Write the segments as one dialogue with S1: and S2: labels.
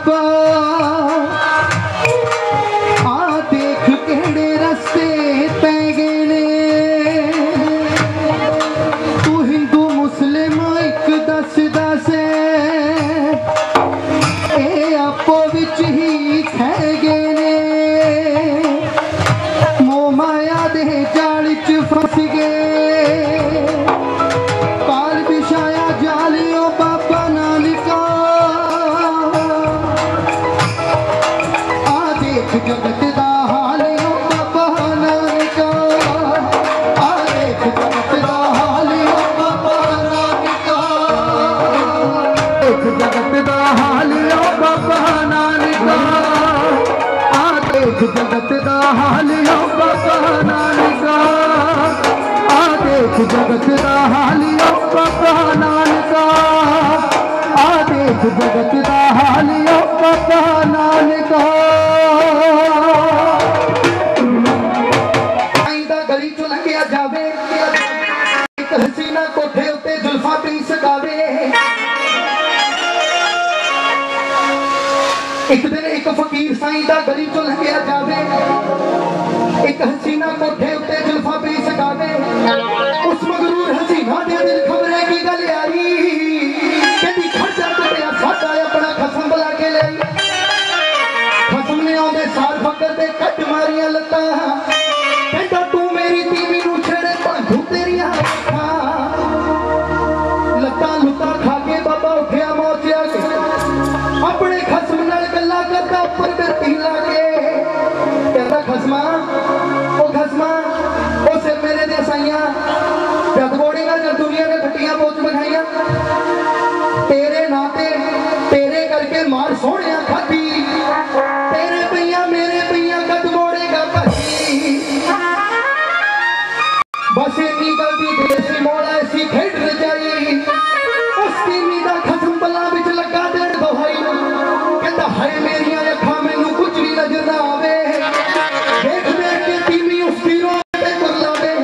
S1: बाबा आ देख केड़े रस्ते पै गए ने तू हिंदू मुस्लिम एक दस दस ए आपो विच ही खै गए ने मोह माया दे जाल च फस गए काल बिछाया जालियो बाबा नानका आ देख जगत दा हाल ओ बाबा नानका आ देख जगत दा हाल ओ बाबा नानका देख जगत दा हाल ओ बाबा नानका आ देख जगत दा हाल ओ बाबा नानका आ देख जगत दा हाल ओ बाबा नानका आ देख जगत दा हाल ओ बाबा नानका आइंदा गली चो लंघिया जावे एक हसीना कोठे उत्ते जुल्फां पी सकावे एक दिन एक फकीर साईं दा गली चो लंघिया जावे एक हसीना कोठे उत्ते जुल्फां पी सकावे उस मगरूर हसीना दे दिल खबरे की गल आई कहती खर्चा कटिया साडा अपना खसम बुला के लाई खसम ने आंदे सार फकर दे कट मारियां लत्तां कहता तू मेरी तीवी नूं छेड़े भांडू तेरियां लत्तां लुत्तां खा के बाबा उठिया मोचिया के अपने खसम नाल गल्लां करदा उपर बेती ला के कहता खसमा ओ खसमा ओ सिर मेरे दे साइयां जद गोड़ी नाल जद दुनिया ने खट्टियां पोच बनाइयां तेरे नाते तेरे करके मार सोहणिया खाधी तेरे पईयां मेरे पईयां कद मोड़ेगा भाजी बस इन्नी गल दी देसी मोड़ ऐसी खेड रचाई उस तीमी दा खसम बल्ला विच लगा देण दोहाई कहंदा हाय मेरियां अखां मैनू कुछ भी नजर ना आवे देख देख के तीमी उस तीरों ते कर लावे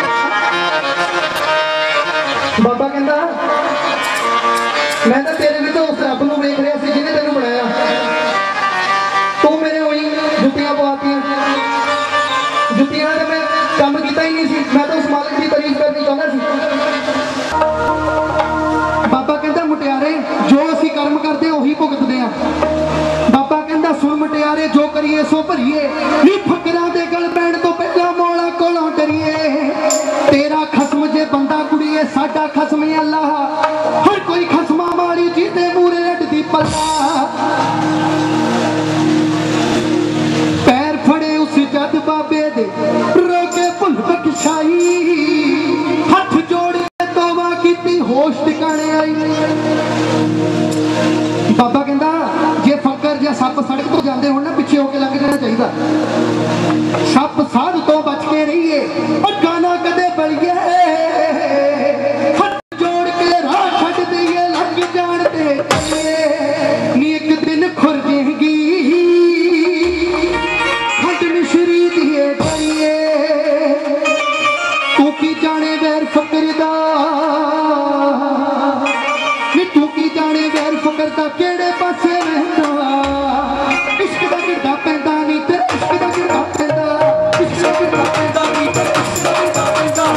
S1: बाबा कहंदा मैं तो तेरे विच उस रब नूं वेख रिहा सी जिहने तैनूं बनाया तू मेरे उही जुत्तियां पवातियां जुत्तियां ते मैं काम कीता ही नहीं सी मैं तो उस मालिक की तारीफ करनी चाहुंदा सी बाबा कहंदा मुटियारे जो असीं कर्म करदे उही भुगतदे आ बाबा कहंदा सुन मुटियारे जो करिए सो भरीए नी फकरां दे गल पैण तो पहला मौला कोलों डरिए तेरा खसम जे बंदा कुड़िए साडा खसम अल्लाह हर कोई खसमा मारी जीते मूरे अड्डी पल्ला पैर फड़े उस जद बाबे दे रोके भुल बख्शाई हथ जोड़े तौबा कीती होश ठिकाने आई बाबा कहंदा जे फकर या सप सड़क तो जाते हो ना पिछे होके लग जाना चाहिए सप साध तो बच के रहिए और गाना कदे बलिए हथ जोड़ के राह छड़ दिए लग जानते नी एक दिन खुर जाएगी खंड मिश्री दिए जाइए तू की जाने वैर फकर दा नी तू की जाने वैर फकर दा केड़े पासे रहंदा इश्क दा गिरदा पैंदा नी ते इश्क दा गिरदा पैंदा इश्क दा गिरदा पैंदा नी ते इश्क दा गिरदा पैंदा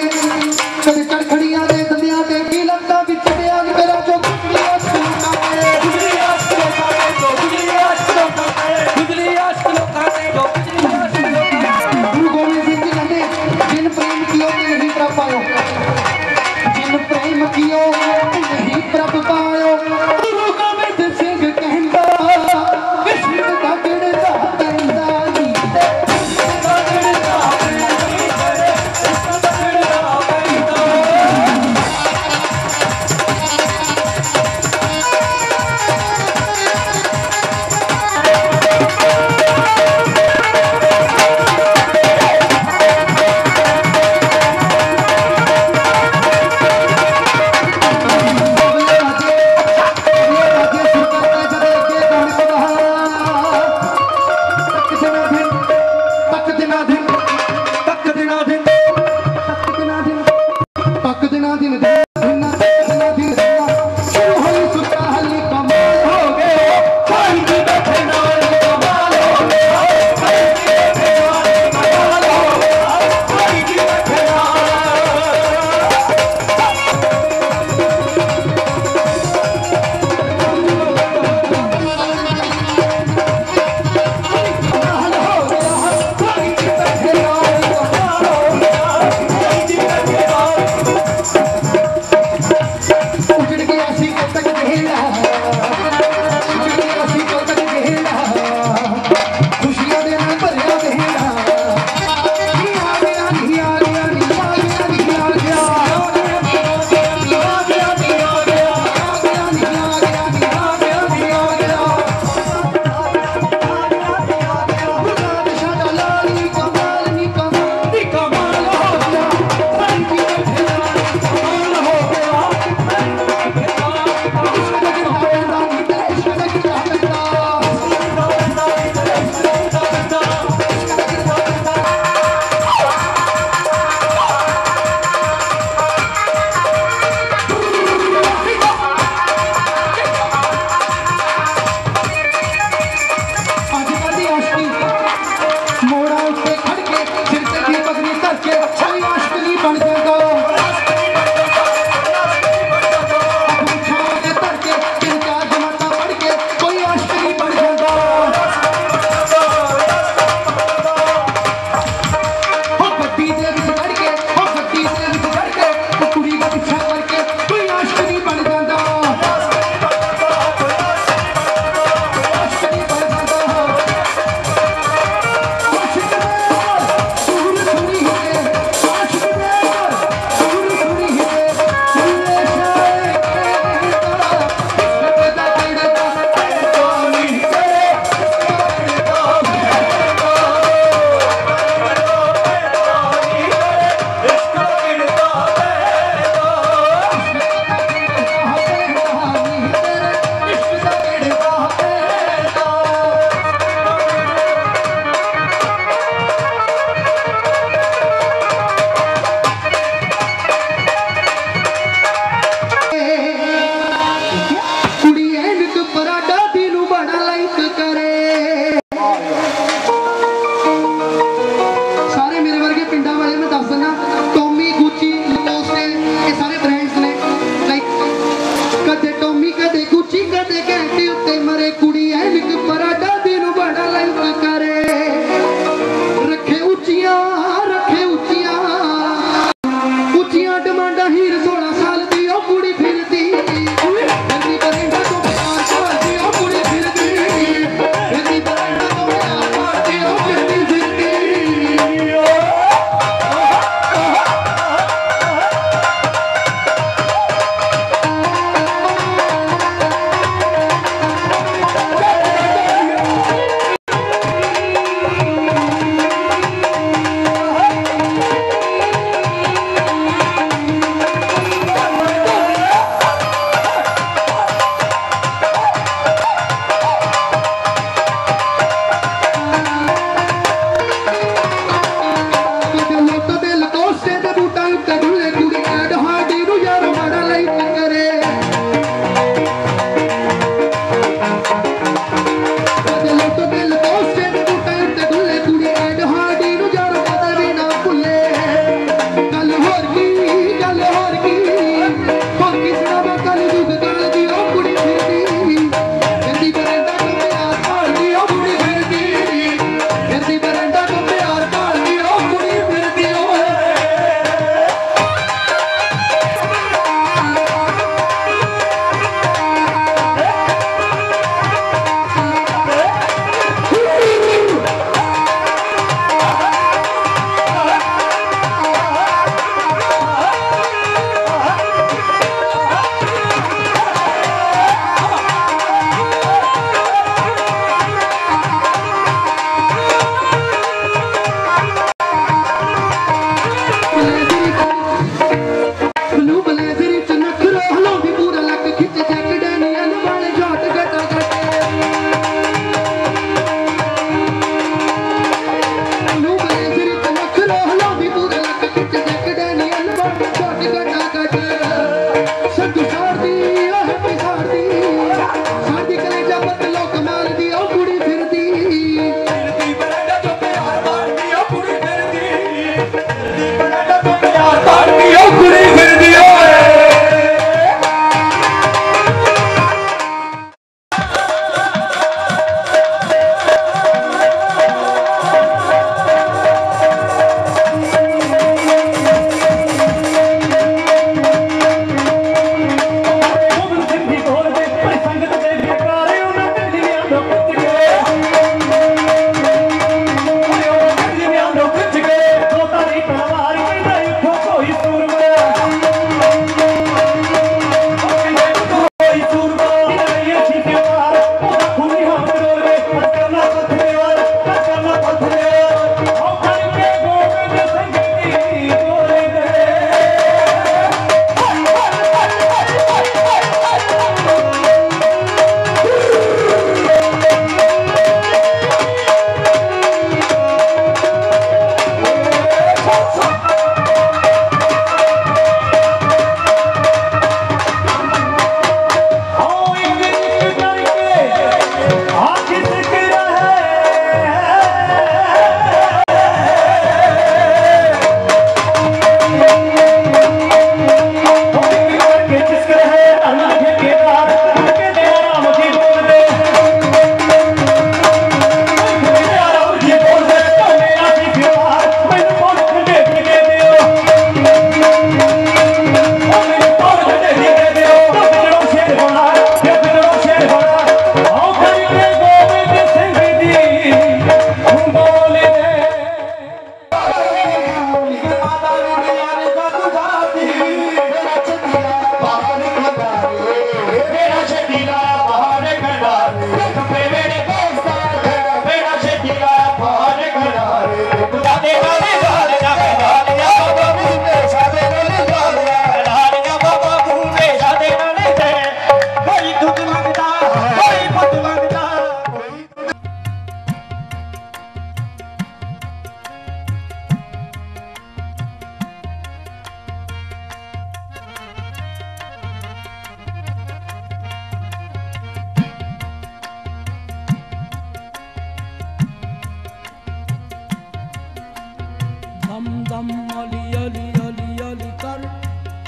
S1: कदे चरखड़ियां दे दंदियां ते की लगदा विच ब्याज मेरा जो गुजरी आशिक लोकां ते गुजरी आशिक लोकां ते जो गुजरी आशिक लोकां ते गुजरी आशिक लोकां ते जो गुजरी आशिक लोकां ते गुरु गोबिंद सिंह जी कहंदे जिन प्रेम कियो ते नहीं प्रभ पायो जिन प्रेम कियो ते नहीं प्रभ पायो गुरु गोबिंद सिंह कहंदा विश्व दा किड़दा पैंदा नी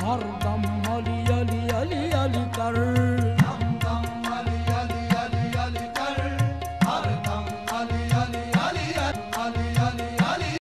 S2: हरदम अली अली अली अली कर